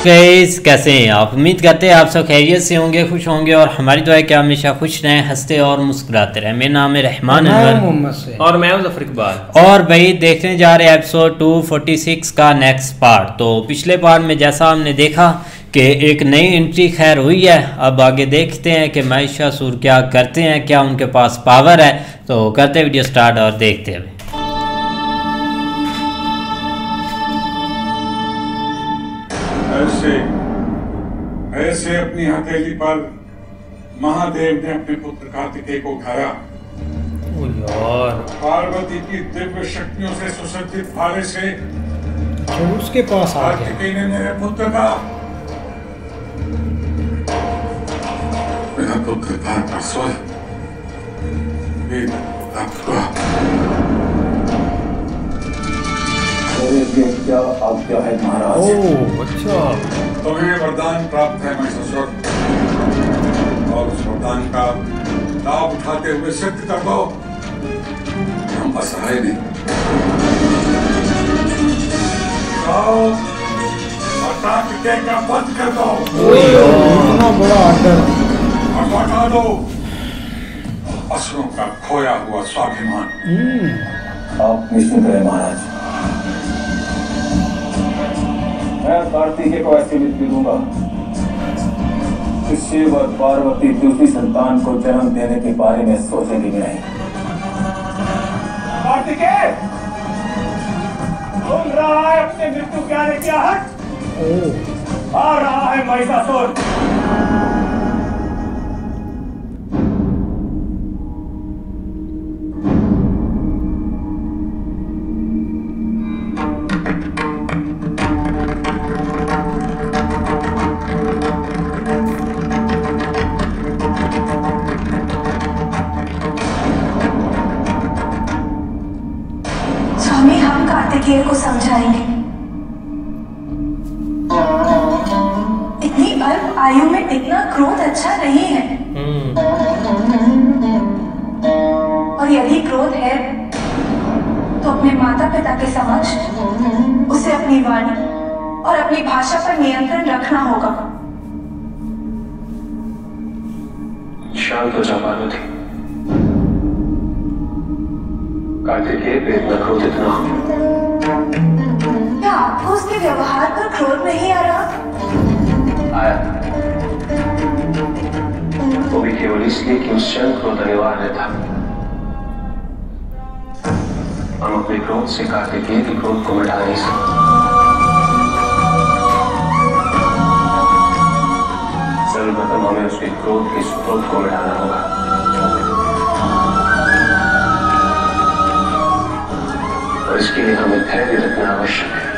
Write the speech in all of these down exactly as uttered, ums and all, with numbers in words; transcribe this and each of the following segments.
Guys, कैसे हैं आप? उम्मीद करते हैं आप सब खैरियत से होंगे, खुश होंगे और हमारी दुआ है कि हमेशा खुश रहें, हंसते और मुस्कुराते रहें। मेरा नाम है रहमान अनवर और मैं हूं ज़फर इकबाल। और भाई देखने जा रहे हैं एपिसोड दो सौ छियालीस का नेक्स्ट पार्ट। तो पिछले पार्ट में जैसा हमने देखा कि एक नई एंट्री खैर हुई है, अब आगे देखते हैं कि महिषासुर क्या करते हैं, क्या उनके पास पावर है। तो करते वीडियो स्टार्ट और देखते हैं। ऐसे ऐसे अपनी हथेली पर महादेव ने अपने पुत्र कार्तिकेय को घाया। ओ यार, पार्वती की दिव्य शक्तियों से सुसज्जित भाले से तो उसके पास आ गया। कार्तिकेय ने मेरे पुत्र का मेरा पुत्र था परसों क्या आज्ञा है महाराज? ओह अच्छा, तुम्हें वरदान प्राप्त है महिषासुर, और उस वरदान का लाभ उठाते हुए सिद्ध कर दो कि हम असहाय नहीं। जाओ और कार्तिकेय का वध कर दो। इतना बड़ा आर्डर और लौटा दो असुरों का खोया हुआ स्वाभिमान। आप निश्चिंत रहे महाराज, मैं कार्तिकेय को ऐसी मृत्यु दूंगा कि शिव और पार्वती दूसरी संतान को जन्म देने के बारे में सोचेंगे भी नहीं। कार्तिकेय सुन रहा है अपने मृत्यु के आने की आहट? आ रहा है महिषासुर। कार्तिकेय को समझाएंगे। इतनी अल्प आयु में इतना क्रोध अच्छा नहीं है, और यदि क्रोध है तो अपने माता पिता के समक्ष उसे अपनी वाणी और अपनी भाषा पर नियंत्रण रखना होगा। शांत हो जा पार्वती, कार्तिकेय पे इतना क्रोध इतना क्या आपको उसके व्यवहार पर क्रोध नहीं आ रहा? आया, वो भी केवल इसलिए कि उस क्षण क्रोध अनिवार्य था। हम अपने क्रोध से कार्तिकेय के क्रोध को मिटा नहीं सकते। सर्वप्रथम हमें उसके क्रोध के स्रोत को मिटाना होगा। और इसके लिए हमें धैर्य रखना आवश्यक है।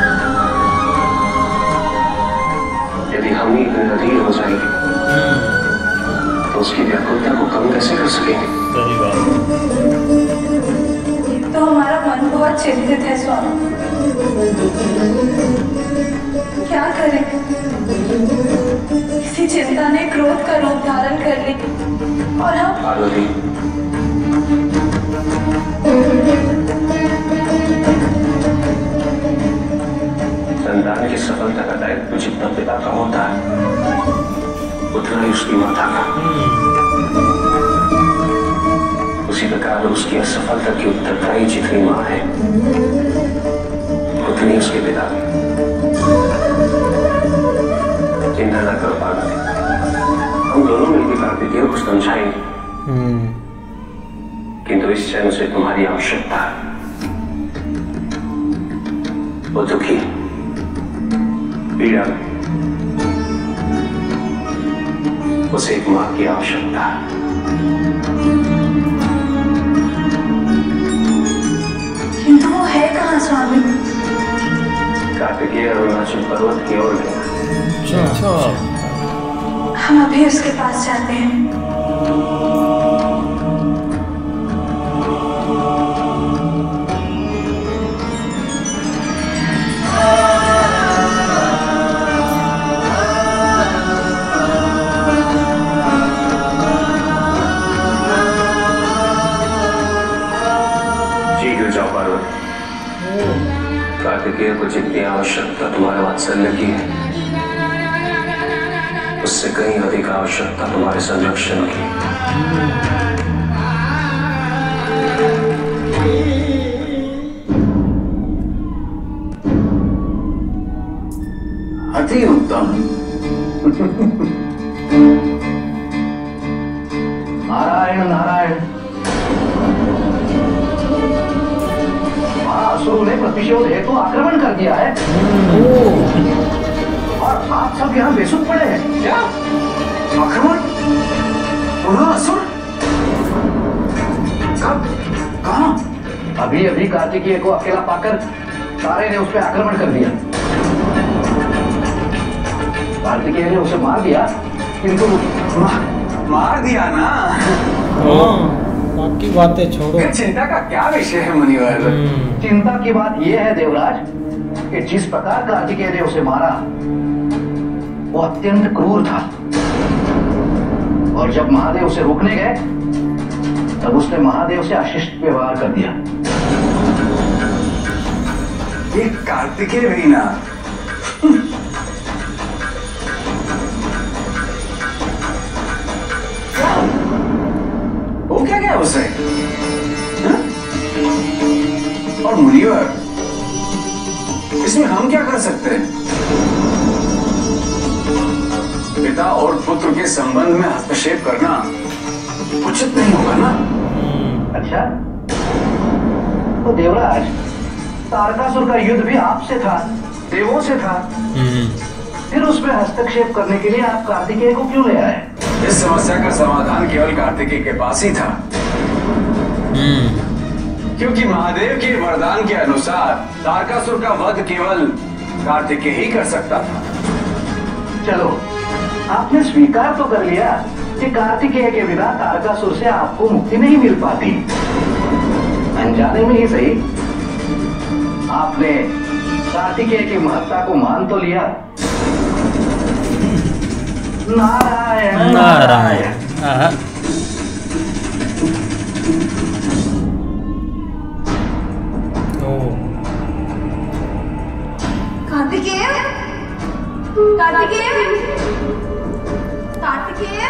यदि हम ही इतने अधीर हो जाएंगे तो उसकी व्याकुलता को कम कैसे कर सकेंगे? सही बात। तो हमारा मन बहुत चिंतित है स्वामी, क्या करें? इसी चिंता ने क्रोध का रूप धारण कर ली और हम पार्वती, संतान की सफलता का दायित्व जितना पिता का होता है उतना ही उसकी माता का। उसी प्रकार उसकी असफलता की उत्तरदायी जितनी मां है उतनी उसके पिता की। चिंता न करो पार्वती, हम दोनों मिलकर कार्तिकेय को समझाएंगे, किंतु इस क्षण से तुम्हारी आवश्यकता है। वो दुखी पीड़ा में, उसे एक मां की आवश्यकता है। किंतु वो है कहाँ स्वामी? कार्तिकेय अरुणाचल पर्वत की ओर गया। अच्छा, हम अभी उसके पास जाते हैं। कार्तिकेय को जितनी आवश्यकता तुम्हारे वात्सल्य की है उससे कहीं अधिक आवश्यकता तुम्हारे संरक्षण की। अति उत्तम। नारायण नारायण। महाअसुर ने प्रतिशोध हेतु आक्रमण कर दिया है और आप सब यहाँ बेसुध पड़े हैं। क्या आक्रमण? महाअसुर? कब? कहाँ? अभी अभी कार्तिकेय को अकेला पाकर सारे ने उस पर आक्रमण कर दिया। कार्तिकेय ने उसे मार दिया, किंतु मार दिया ना। बाकी बातें छोड़ो। चिंता का क्या विषय है मुनिवर? चिंता की बात यह है देवराज कि जिस प्रकार कार्तिकेय ने उसे मारा वो अत्यंत क्रूर था, और जब महादेव उसे रोकने गए तब उसने महादेव से अशिष्ट व्यवहार कर दिया। ये कार्तिकेय भी ना। वो क्या गया उसे? हा? और मुनिवर, इसमें हम क्या कर सकते हैं? पिता और पुत्र के संबंध में हस्तक्षेप करना उचित नहीं होगा ना? अच्छा, तो देवराज, तारकासुर का युद्ध भी आपसे था, देवों से था, फिर उसमें हस्तक्षेप करने के लिए आप कार्तिकेय को क्यों ले आए? इस समस्या का समाधान केवल कार्तिकेय के पास ही था, क्योंकि महादेव के वरदान के अनुसार तारकासुर का वध केवल कार्तिकेय ही कर सकता था। चलो, आपने स्वीकार तो कर लिया कि कार्तिकेय के बिना तारकासुर से आपको मुक्ति नहीं मिल पाती। अनजाने में ही सही, आपने कार्तिकेय की महत्ता को मान तो लिया। नारायण नारायण। कार्तिकेय, कार्तिकेय, कार्तिकेय,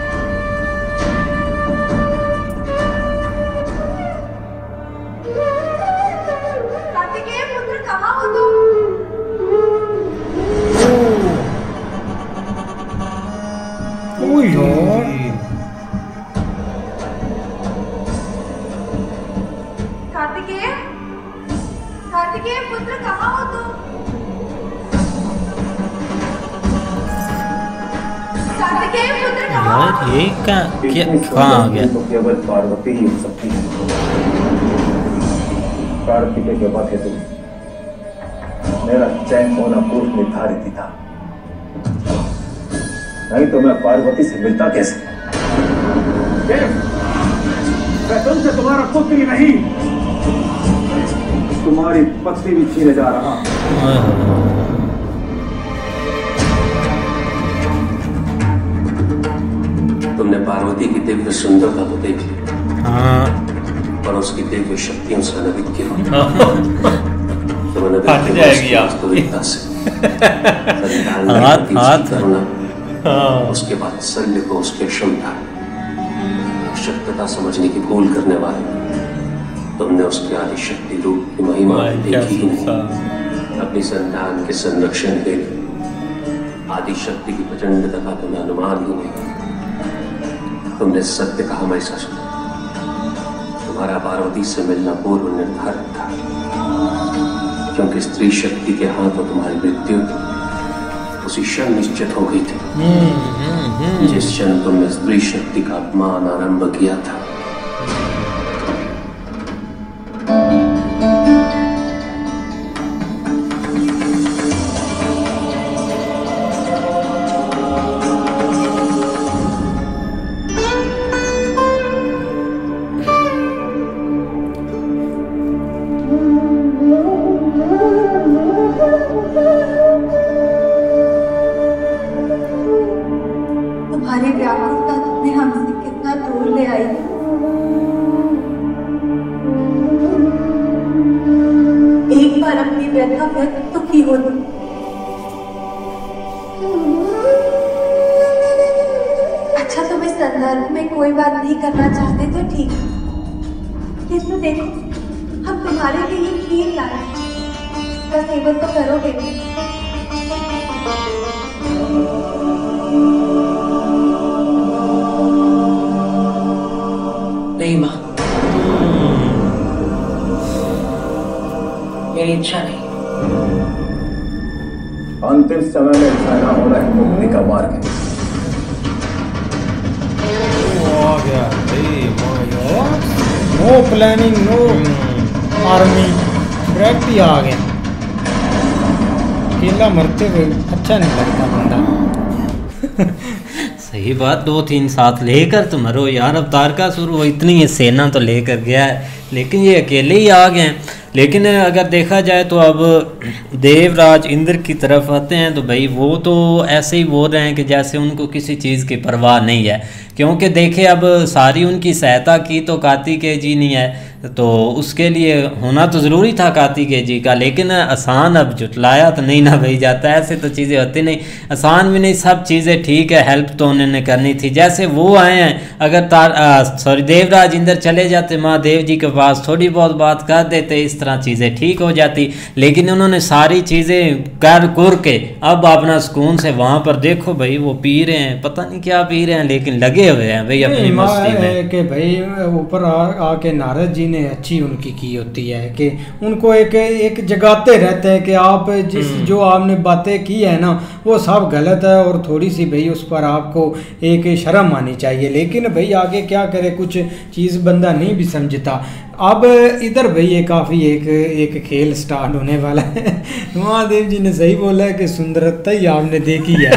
कार्तिकेय पुत्र कहाँ हो तुम? ओ यार, कार्तिकेय, कार्तिकेय पुत्र कहाँ हो तुम? कार्तिकेय पुत्र कहाँ हो? यार ये क्या क्या कहाँ आ गया? तो केवल पार्वती ही हो सकती है। कार्तिकेय के पथ हेतु मेरा चयन होना पूर्व निर्धारित ही था, नहीं तो मैं पार्वती से मिलता कैसे? मैं तुमसे तुम्हारा पुत्र ही नहीं, तुम्हारी पत्नी भी छीने जा रहा। तुमने पार्वती की दिव्य सुंदरता तो देख ली, हाँ, पर उसकी दिव्य शक्तियों से अनभिज्ञ हो। फट जाएगी आप। वास्तविकता से हाथ हाथ उसके बाद शल्य को उसके क्षमता शक्तता समझने की भूल करने वाले तुमने उसके आदि शक्ति रूप की महिमा देखी ही नहीं। अपनी संतान के संरक्षण के लिए आदि शक्ति की प्रचंडता का तुम्हें अनुमान ही नहीं। तुमने सत्य कहा महिषासुर, तुम्हारा पार्वती से मिलना पूर्व निर्धारित था, क्योंकि स्त्री शक्ति के हाथों तुम्हारी मृत्यु उसी क्षण निश्चित हो गई थी जिस क्षण तुमने स्त्री शक्ति का अपमान आरंभ किया था। तुम्हारी व्याकुलता तुम्हें हमसे कितना दूर ले आई। एक बार अपनी व्यथा व्यक्त तो की हो तुम। दर्द में कोई बात नहीं करना चाहते तो ठीक, किंतु देखो हम तुम्हारे लिए ये खीर लाए हैं, इसका सेवन तो करोगे भी। नहीं माँ, मेरी इच्छा नहीं। अंतिम समय में खाना होना है मुक्ति का मार्ग है। आ गया no planning, no army, direct ही आ गया। अकेला मरते हुए अच्छा नहीं लगता बंदा। सही बात, दो तीन साथ लेकर तो मरो यार। अवतार का सुर वो इतनी सेना तो लेकर गया है, लेकिन ये अकेले ही आ गए हैं। लेकिन अगर देखा जाए तो अब देवराज इंद्र की तरफ आते हैं तो भाई वो तो ऐसे ही बोल रहे हैं कि जैसे उनको किसी चीज़ की परवाह नहीं है, क्योंकि देखे अब सारी उनकी सहायता की तो कार्तिकेय जी नहीं है, तो उसके लिए होना तो ज़रूरी था कार्तिकेय जी का। लेकिन आसान अब जुटलाया तो नहीं ना भाई जाता, ऐसे तो चीज़ें होती नहीं, आसान भी नहीं, सब चीज़ें ठीक है, हेल्प तो उन्होंने करनी थी। जैसे वो आए हैं, अगर तार सॉरी देवराज इंद्र चले जाते महादेव जी के पास, थोड़ी बहुत बात कर देते, इस तरह चीज़ें ठीक हो जाती। लेकिन उन्होंने सारी चीज़ें कर कुर के अब अपना सुकून से वहाँ पर देखो भाई वो पी रहे हैं, पता नहीं क्या पी रहे हैं, लेकिन लगे हुए हैं भाई अपनी मस्ती में। कि भाई ऊपर आके नारद जी ने अच्छी उनकी की होती है कि उनको एक एक जगाते रहते हैं कि आप जिस जो आपने बातें की है ना वो सब गलत है, और थोड़ी सी भाई उस पर आपको एक शर्म आनी चाहिए। लेकिन भाई आगे क्या करे, कुछ चीज़ बंदा नहीं भी समझता। अब इधर भाई ये काफ़ी एक एक खेल स्टार्ट होने वाला है। महादेव जी ने सही बोला है कि सुंदरता ही आपने देखी है।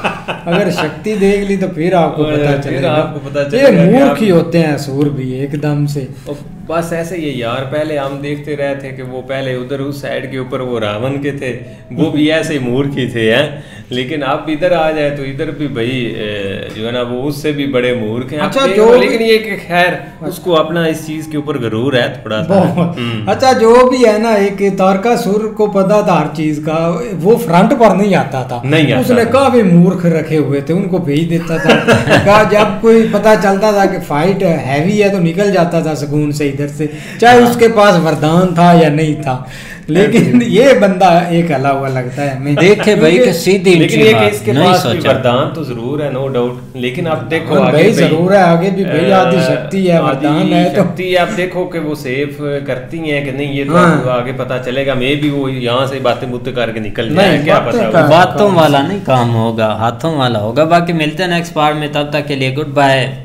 अगर शक्ति देख ली तो फिर आपको पता चलेगा, आपको पता चलेगा ये मूर्ख ही होते हैं असुर भी एकदम से। बस ऐसे ही यार, पहले हम देखते रहे थे कि वो पहले उधर उस साइड के ऊपर वो रावण के थे, वो भी ऐसे ही मूर्ख ही थे हैं। लेकिन आप इधर आ जाए तो इधर भी भाई जो है ना वो उससे भी बड़े मूर्ख हैं। अच्छा, जो लेकिन ये कि खैर उसको अपना इस चीज के ऊपर गरूर है थोड़ा सा। अच्छा जो भी है ना, एक तारकासुर को पता था हर चीज का, वो फ्रंट पर नहीं आता था, नहीं आता उसने काफी मूर्ख रखे हुए थे, उनको भेज देता था। जब कोई पता चलता था कि फाइट हैवी है तो निकल जाता था सुकून से इधर से, चाहे उसके पास वरदान था या नहीं था। लेकिन ये बंदा एक हला हुआ लगता है हमें। देखे भाई कि सीधी लेकिन ये कि इसके पास भी वरदान तो जरूर है, नो डाउट। लेकिन आप देखो आगे भाई जरूर है, आगे भी भाई आदि शक्ति है, वरदान है तो शक्ति आप देखो कि वो सेफ करती हैं कि नहीं, ये तो आपको आगे पता चलेगा। मे भी वो यहाँ से बातें बुतें करके निकल जाए, क्या पता। बातों वाला नहीं काम होगा, हाथों वाला होगा। बाकी मिलते हैं नेक्स्ट पार्ट में, तब तक के लिए गुड बाय।